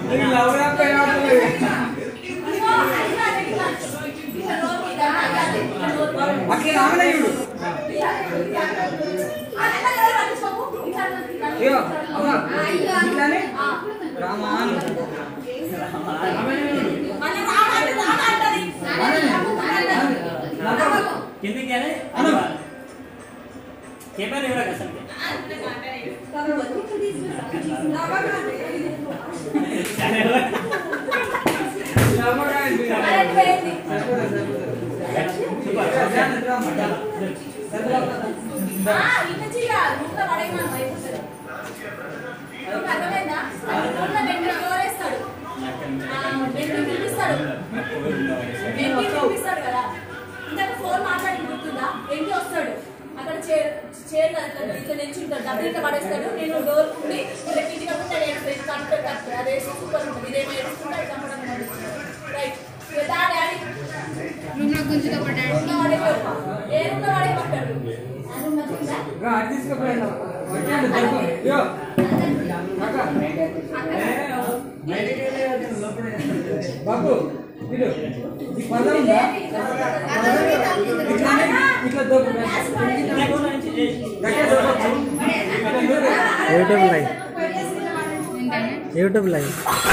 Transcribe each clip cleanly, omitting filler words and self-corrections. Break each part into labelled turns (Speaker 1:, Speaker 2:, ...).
Speaker 1: YouTube live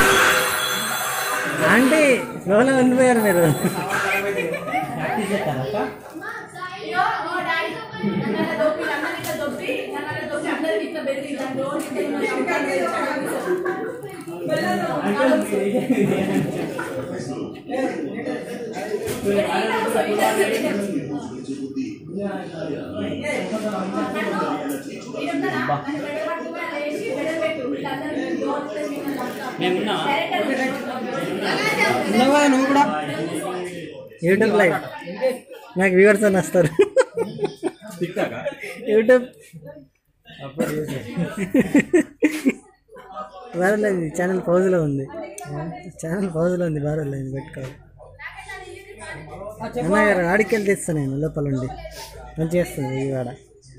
Speaker 1: అంటే స్లోలో ఉండిపోయారు మీరు. నువ్వు కూడా యూట్యూబ్ లైవ్ నాకు వ్యూవర్స్ అని వస్తారు. యూట్యూబ్ బారలేదు, ఛానల్ పౌజ్లో ఉంది, బారలేదు పెట్టుకోవాలి. అన్నగారు ఆడికెళ్ళి తెస్తాను నేను లోపల ఉండి మంచిగా చేస్తుంది ఈ వాడ.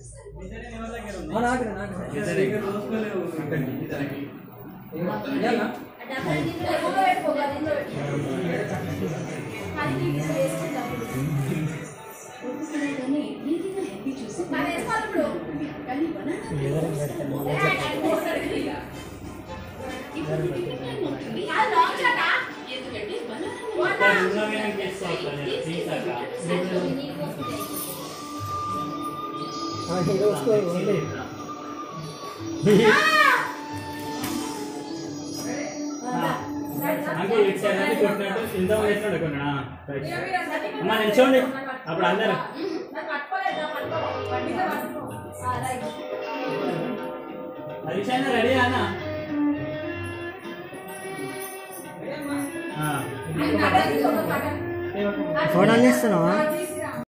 Speaker 2: నిల్చోండి అప్పుడు అందరు రెడీ అన్న.
Speaker 1: ఫోటోలు తీస్తున్నావా?